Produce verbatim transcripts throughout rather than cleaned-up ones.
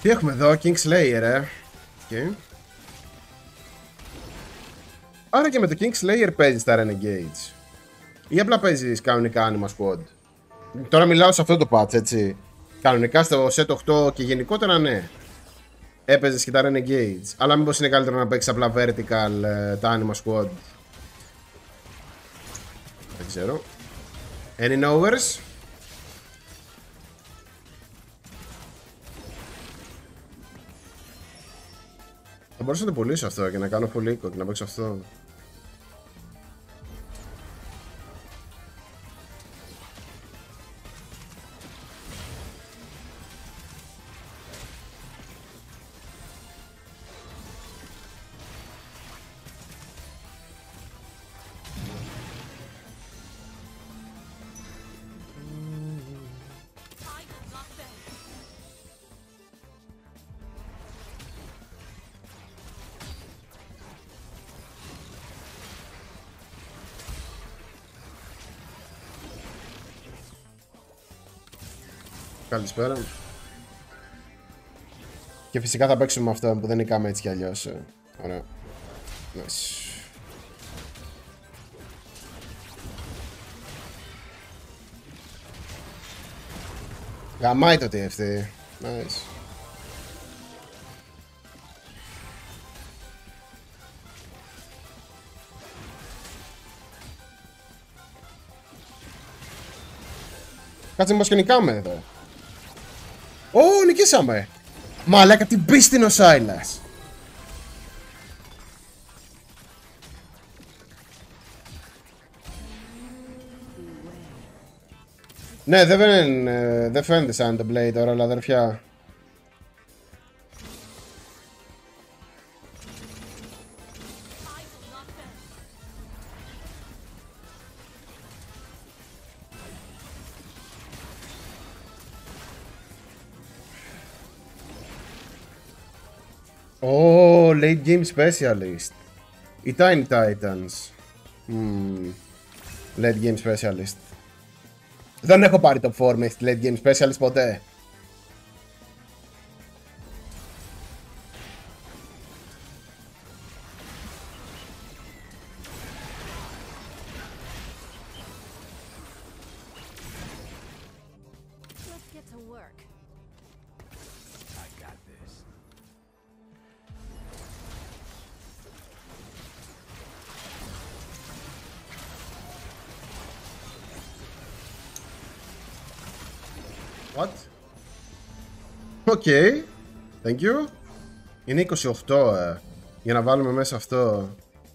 Τι έχουμε εδώ, King Slayer, ε. Okay. Άρα και με το King Slayer παίζεις τα Renegades. Ή απλά παίζεις κανονικά Anima Squad. Τώρα μιλάω σε αυτό το patch, έτσι. Κανονικά στο set οκτώ και γενικότερα, ναι. Έπαιζες και τα Renegades. Αλλά μήπως είναι καλύτερο να παίξεις απλά vertical ε, τα Anima Squad. Δεν ξέρω. Any knowers? Θα μπορούσα να το πουλήσω αυτό και να κάνω full eco και να παίξω αυτό. Καλησπέρα. Και φυσικά θα παίξουμε με αυτό που δεν νικάμε έτσι κι αλλιώς. Ωραία. Nice. Γαμάει το τι εφ τι. Nice. Κάτσε μήπως και νικάμε εδώ. Ω, νικήσαμε! Μαλάκα, την πίστην ο Σάιλας. Ναι, δεν φαίνεται, δεν φαίνεται σαν το Blade τώρα, αλλά αδερφιά. Oh, late game specialist. Οι Tiny Titans. Mm. Late game specialist. Δεν έχω πάρει top four με late game specialist ποτέ. What? Οκ. Okay. Thank you. Είναι είκοσι οκτώ ε, για να βάλουμε μέσα αυτό.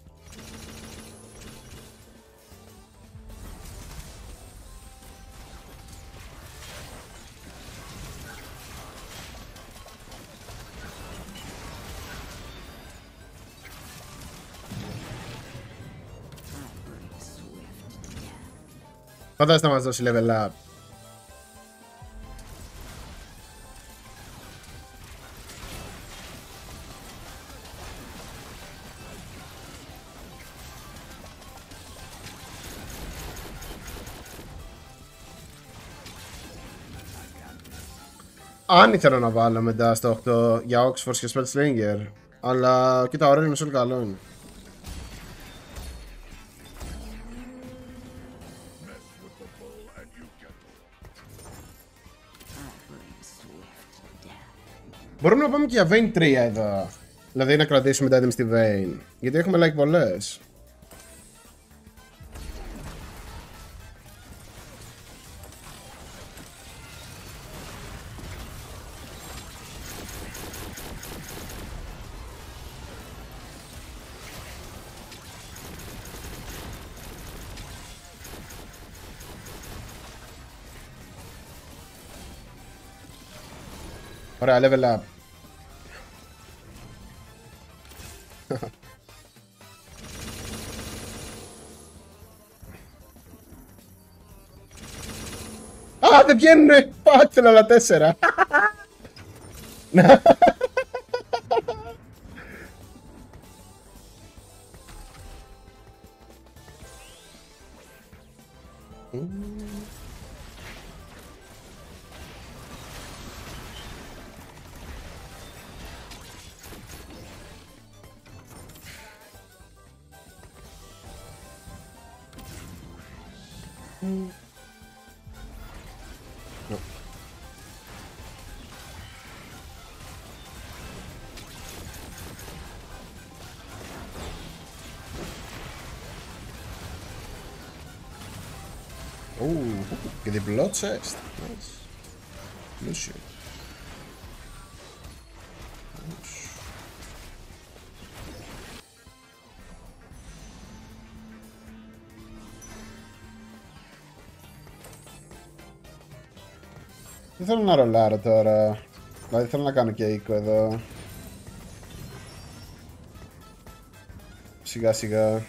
Φαντάζεσαι να μας δώσει level up. Αν ήθελα να βάλω μετά στο οκτώ για Oxford και Spellslinger. Αλλά κοίτα, ωραίο είναι όλο καλό είναι. Μπορούμε να πάμε και για Vayne τρία εδώ. Δηλαδή να κρατήσουμε τα items στη Vayne. Γιατί έχουμε like πολλές. Ωραία, level up. Α, δεν βγαίνουνε! Πάτε άλλα τέσσερα. Mm. No. Oh, και διπλό chest. Nice. Lucio. Δεν θέλω να ρολάρω τώρα. Δηλαδή θέλω να κάνω και οίκο εδώ. Σιγά σιγά.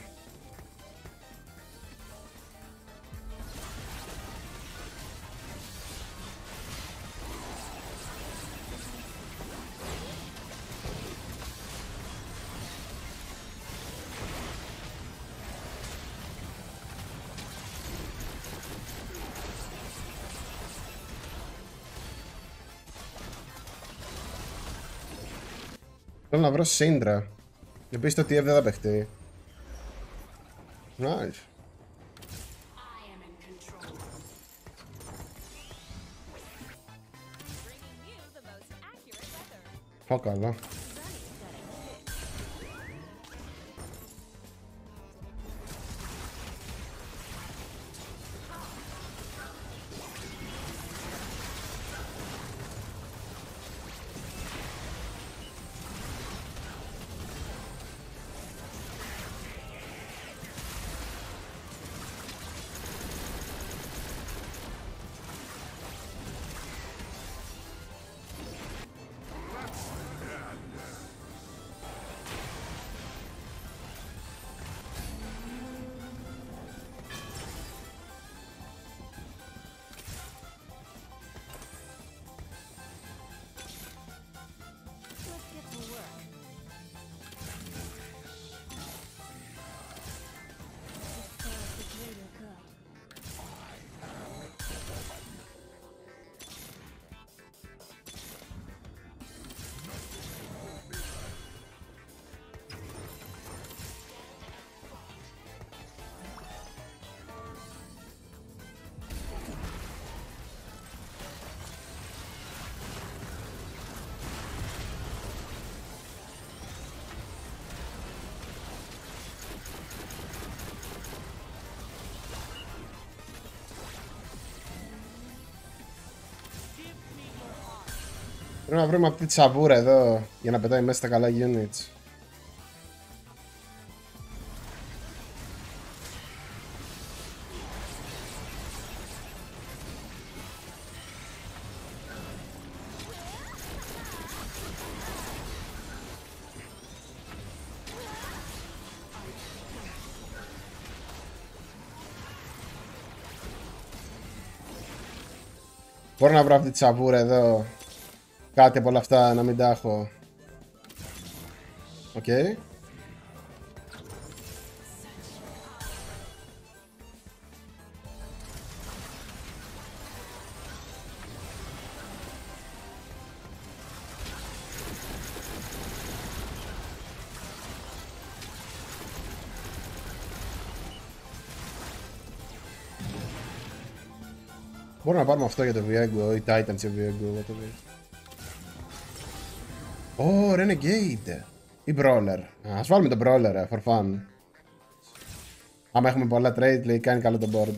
Θέλω να βρω Σύντρα. Επίσης το τι εφ δεν θα παιχτεί. Nice. Ω, καλά. Πρέπει να βρούμε αυτή τη σαβούρα εδώ για να πετάει μέσα στα καλά units. Μπορώ να βρω αυτή τη σαβούρα εδώ. Κάτι από όλα αυτά να μην τα έχω. Οκ. Okay. Μπορούμε να πάρουμε αυτό για το Viego ή Titans για Viego. Ω, Renegade ή Brawler. Ας βάλουμε τον Brawler, for fun. Άμα έχουμε πολλά trade, λέει, κάνει καλό το board.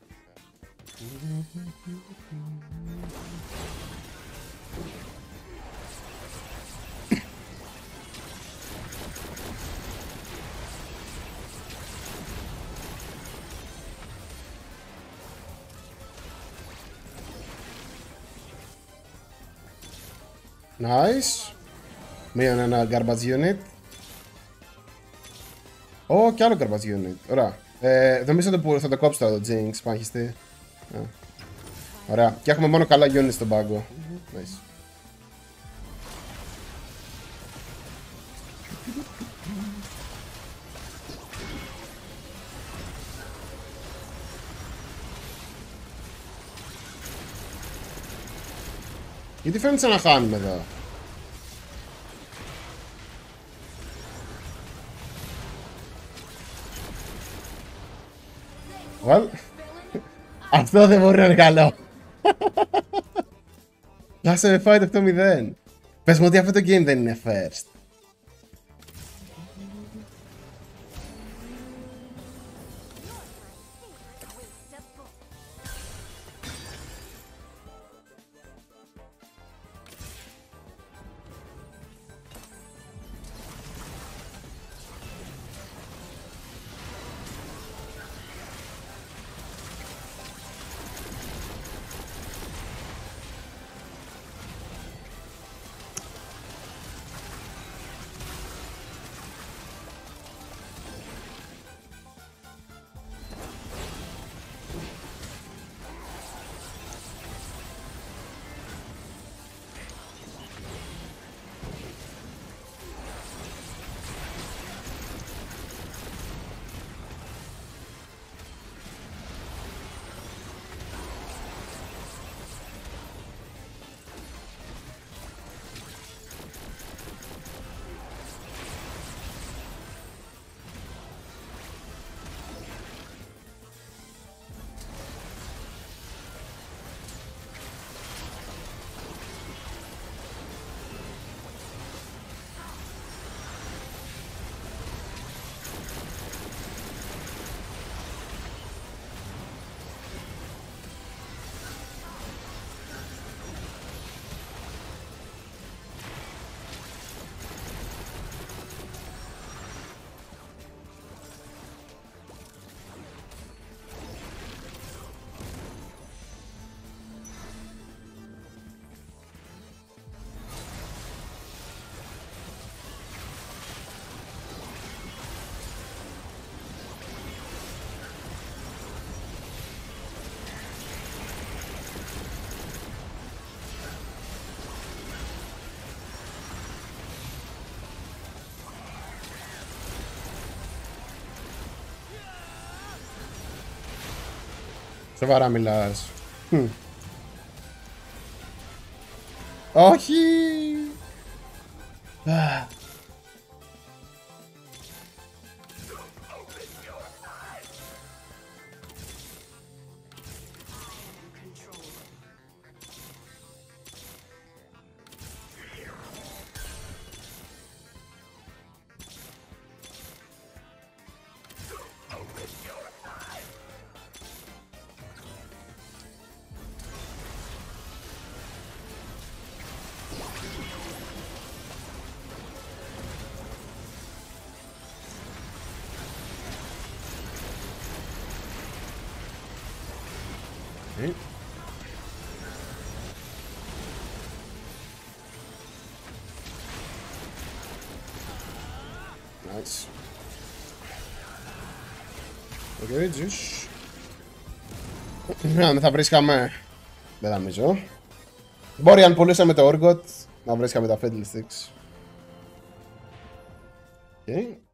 Nice. Μείον ένα garbage unit. Ω, oh, κι άλλο garbage unit. Ωραία. Ε, νομίζω ότι θα το κόψω τώρα το Jinx, πάχιστη. Yeah. Ωραία. Και έχουμε μόνο καλά unit στον πάγκο. Mm-hmm. Nice. Γιατί φαίνεται σαν να χάνουμε εδώ. Well, Αυτό δεν μπορεί να είναι καλό. Λάσε με fight οκτώ μηδέν. Πες μου ότι αυτό το game δεν είναι first. Σοβαρά μιλάς. Hm. Όχι! Okay. Nice. Okay, just. Αν θα βρίσκαμε. Δεν νομίζω. Μπορεί αν πουλήσαμε το Orgot να βρίσκαμε τα Fiddlesticks. Okay.